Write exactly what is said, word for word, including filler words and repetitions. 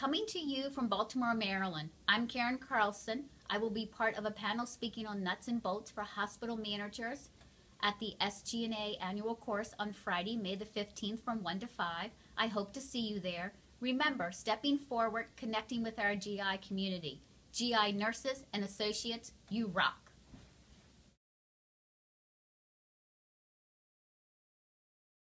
Coming to you from Baltimore, Maryland, I'm Karen Carlson. I will be part of a panel speaking on nuts and bolts for hospital managers at the S G N A annual course on Friday, May the fifteenth from one to five. I hope to see you there. Remember, stepping forward, connecting with our G I community. G I nurses and associates, you rock.